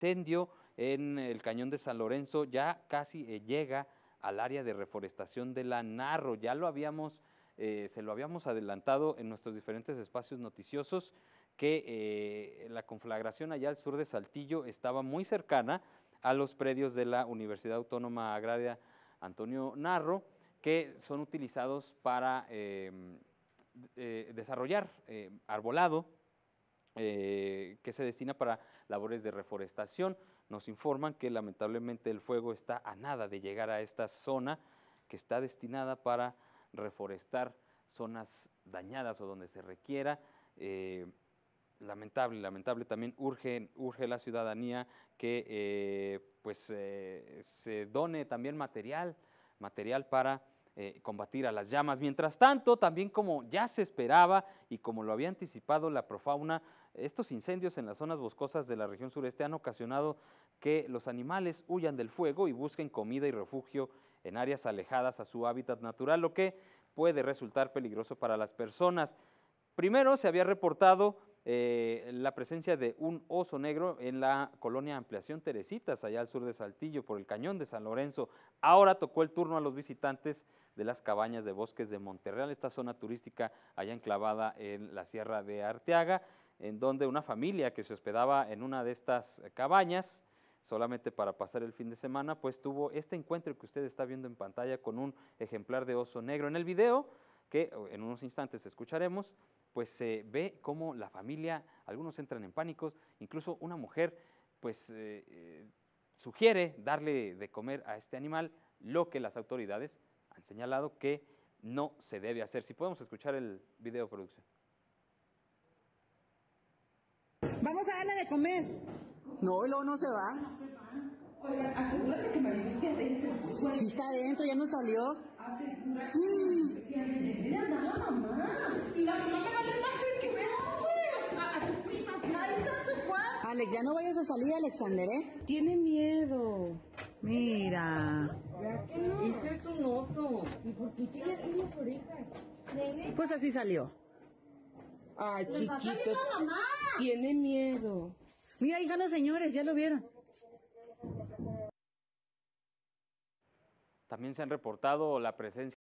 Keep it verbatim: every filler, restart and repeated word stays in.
incendio en el Cañón de San Lorenzo ya casi eh, llega al área de reforestación de la Narro. Ya lo habíamos, eh, se lo habíamos adelantado en nuestros diferentes espacios noticiosos, que eh, la conflagración allá al sur de Saltillo estaba muy cercana a los predios de la Universidad Autónoma Agraria Antonio Narro, que son utilizados para eh, eh, desarrollar eh, arbolado, eh, que se destina para labores de reforestación. Nos informan que lamentablemente el fuego está a nada de llegar a esta zona que está destinada para reforestar zonas dañadas o donde se requiera. Eh, lamentable, lamentable, también urge, urge la ciudadanía que eh, pues eh, se done también material, material para eh, combatir a las llamas. Mientras tanto, también como ya se esperaba y como lo había anticipado la Profauna, estos incendios en las zonas boscosas de la región sureste han ocasionado que los animales huyan del fuego y busquen comida y refugio en áreas alejadas a su hábitat natural, lo que puede resultar peligroso para las personas. Primero se había reportado eh, la presencia de un oso negro en la colonia Ampliación Teresitas, allá al sur de Saltillo, por el Cañón de San Lorenzo. Ahora tocó el turno a los visitantes de las cabañas de Bosques de Monterreal, esta zona turística allá enclavada en la Sierra de Arteaga, en donde una familia que se hospedaba en una de estas cabañas, solamente para pasar el fin de semana, pues tuvo este encuentro que usted está viendo en pantalla con un ejemplar de oso negro. En el video, que en unos instantes escucharemos, pues se ve cómo la familia, algunos entran en pánicos, incluso una mujer pues eh, eh, sugiere darle de comer a este animal, lo que las autoridades han señalado que no se debe hacer. Si podemos escuchar el video, producción. Vamos a darle de comer. No, luego no se va. Oigan, asegúrate que María esté adentro. Si está adentro, ya no salió. Asegúrate mm. que adentro anda la mamá. Y la mamá me vale más que me a, a tu prima. Ahí está su cuarto. Alex, ya no vayas a salir, Alexander, ¿eh? Tiene miedo. Mira. No. Ese es un oso. ¿Y por qué tiene así las orejas? Pues así salió. Ay, chiquito. Tiene miedo. Mira, ahí están los señores, ya lo vieron. También se han reportado la presencia